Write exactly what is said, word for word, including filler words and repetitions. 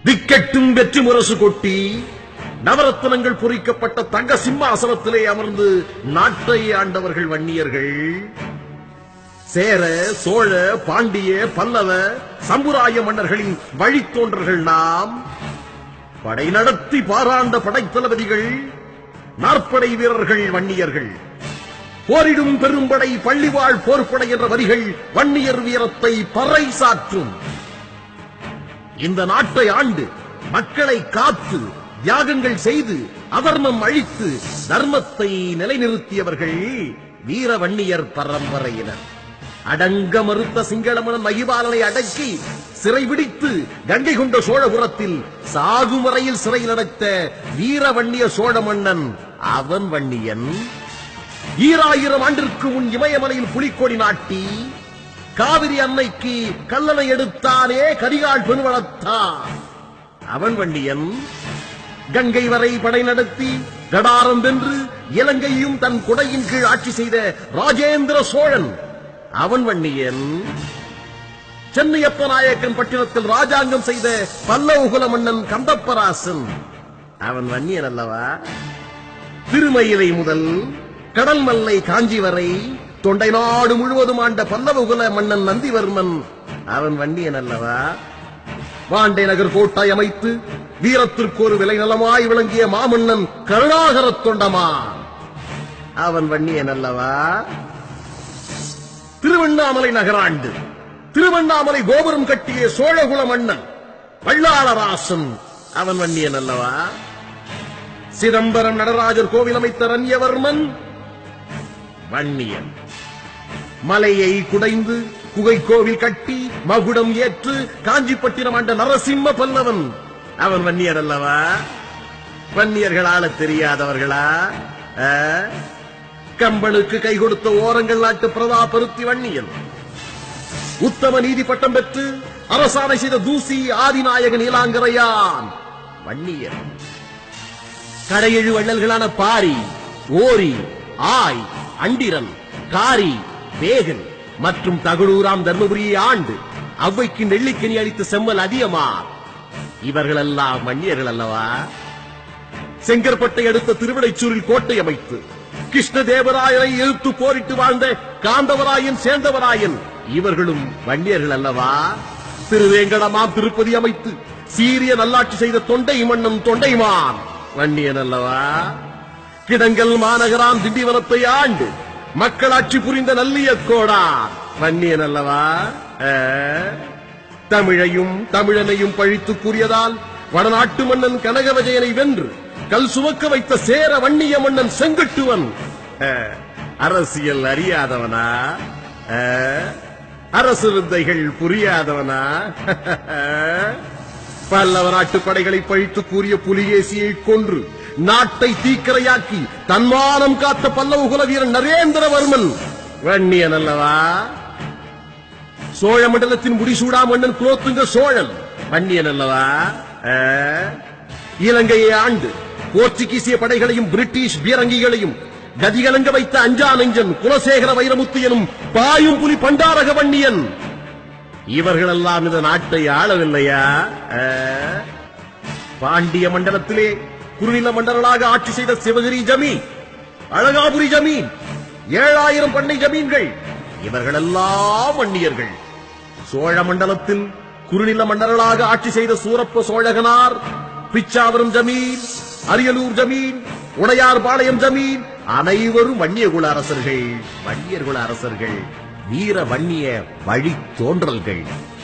திக்கெட்டும் வெற்றி முரசு கொட்டி நவரத்னங்கள் பொறிக்கப்பட்ட தங்க சிம்மாசனத்திலே அமர்ந்து நாட்டை ஆண்டவர்கள் வன்னியர்கள். சேர, சோழ, பாண்டிய, பல்லவ, சம்புராய மன்னர்களின் வழித்தோன்றர்கள் நாம். படை நடத்தி பாராண்ட படைத்தளபதிகள், நாற்படை வீரர்கள் வன்னியர்கள். போரிடும் பெரும்படை பள்ளிவாழ் போர்ப்படை என்ற வரிகள் வன்னியர் வீரத்தை பறைசாற்றும். இந்த நாட்டை ஆண்டு மக்களை காத்து தியாகங்கள் செய்து அதர்மம் அழித்து தர்மத்தை நிலைநிறுத்தியவர்கள் வீர வன்னியர் பரம்பரையினர். அடங்க மறுத்த சிங்களமனன் மகிபாலனை அடக்கி சிறைபிடித்து கங்கை கொண்ட சோழபுரத்தில் சாகும் வரையில் சிறையில் அடைத்த வீர வன்னிய சோழ மன்னன் அவன் வன்னியன். ஈராயிரம் ஆண்டிற்கு முன் இமயமலையில் புலிக்கொடி நாட்டி காவிரி அன்னைக்கு கல்லணை எடுத்தானே கரிகால் பெருவளத்தான் அவன் வன்னியன். கங்கை வரை படை நடத்தி கடாரம் வென்று இலங்கையும் தன் குடையின் கீழ் ஆட்சி செய்த ராஜேந்திர சோழன் அவன் வன்னியன். சென்னையப்ப நாயக்கன் பட்டினத்தில் ராஜாங்கம் செய்த பல்லவகுல மன்னன் கந்தப்பராசன் அவன் வன்னியன் அல்லவா? திருமயிலை முதல் கடல் மல்லை காஞ்சி வரை தொண்டை நாடு முழுவதும் ஆண்ட பல்லவகுல மன்னன் நந்திவர்மன் அவன் வன்னியன் அல்லவா? வாண்டை நகர் கோட்டை அமைத்து வீரத்திற்கு ஒரு விலை நலமாய் விளங்கிய மாமன்னன் கருணாகர தொண்டமான் அவன் வன்னியன் அல்லவா? திருவண்ணாமலை நகராண்டு திருவண்ணாமலை கோபுரம் கட்டிய சோழகுல மன்னன் வல்லாளராசன் அவன் வன்னியன் அல்லவா? சிதம்பரம் நடராஜர் கோவில் அமைத்த ரண்யவர்மன் வன்னியன். மலையை குடைந்து குகை கோவில் கட்டி மகுடம் ஏற்று காஞ்சிப்பட்டினம் ஆண்ட நரசிம்ம பல்லவன் அவன் வன்னியர் அல்லவா? வன்னியர்களால தெரியாதவர்களா? கம்பனுக்கு கை கொடுத்த ஓரங்கள் நாட்டு பிரதாபருத்தி வன்னியன். உத்தம நீதி பட்டம் பெற்று அரசாணை செய்த தூசி ஆதிநாயக நீலாங்கரையான் வன்னியன். கடையெழு வள்ளல்களான பாரி, ஓரி, ஆய், அண்டிரன், காரி, வேகன் மற்றும் தகடூராம் தர்மபுரியை ஆண்டு அவ்வைக்கு நெல்லிக்கனி அளித்த செம்மல் அதியமார் இவர்களெல்லாம் வன்னியர்கள் அல்லவா? செங்கற்பட்டை அடுத்த திருவிடைச்சூரில் கோட்டை அமைத்து கிருஷ்ணதேவராயரை எதிர்த்து போரிட்டு வாழ்ந்த காந்தவராயன் சேர்ந்தவராயன் இவர்களும் வன்னியர்கள் அல்லவா? திருவேங்கடமாம் திருப்பதி அமைத்து சீரிய நல்லாட்சி செய்த தொண்டை மன்னன் தொண்டைமான் வன்னியன் அல்லவா? கிடங்கல் மாநகராம் திண்டிவனத்தை ஆண்டு மக்களாட்சி புரிந்த நல்லியக்கோடார் வன்னியன் அல்லவா? தமிழையும் தமிழனையும் பழித்து கூறியதால் வடநாட்டு மன்னன் கனகவிஜயனை வென்று கல் சுமக்க வைத்த சேர வன்னிய மன்னன் செங்கட்டுவன் அரசியல் அறியாதவனா? அரசு வித்தைகள் புரியாதவனா? பல்லவ நாட்டு படைகளை பழித்து கூறிய புலிகேசியை கொன்று நாட்டை தீக்கரையாக்கி தன்மானம் காத்த பல்லவகுல வீரன் நரேந்திரவர்மன் வன்னியன் அல்லவா? சோழ மண்டலத்தின் முடிசூடா மன்னன் குலோத்துங்க சோழன் வன்னியன் அல்லவா? இலங்கையை ஆண்டு போர்ச்சுகீசிய படைகளையும் பிரிட்டிஷ் பீரங்கிகளையும் கதிகலங்க வைத்த அஞ்சா நெஞ்சன் குலசேகர வைரமுத்து எனும் பாயும் புலி பண்டாரக வன்னியன் இவர்களெல்லாம் இந்த நாட்டை ஆளவில்லையா? பாண்டிய மண்டலத்திலே குறுநில மண்டலங்களாக ஆட்சி செய்த சிவகிரி ஜமீன், அழகாபுரி ஜமீன், ஏழாயிரம் பண்ணை ஜமீன்கள் இவர்களெல்லாம் வன்னியர்கள். சோழ மண்டலத்தில் குறுநில மண்டலங்களாக ஆட்சி செய்த சூரப்ப சோழகனார், பிச்சாவரம் ஜமீன், அரியலூர் ஜமீன், உடையார் பாளையம் ஜமீன் அனைவரும் வன்னியகுல அரசர்கள். வன்னியர்குல அரசர்கள் வீர வன்னிய வழி தோன்றல்கள்.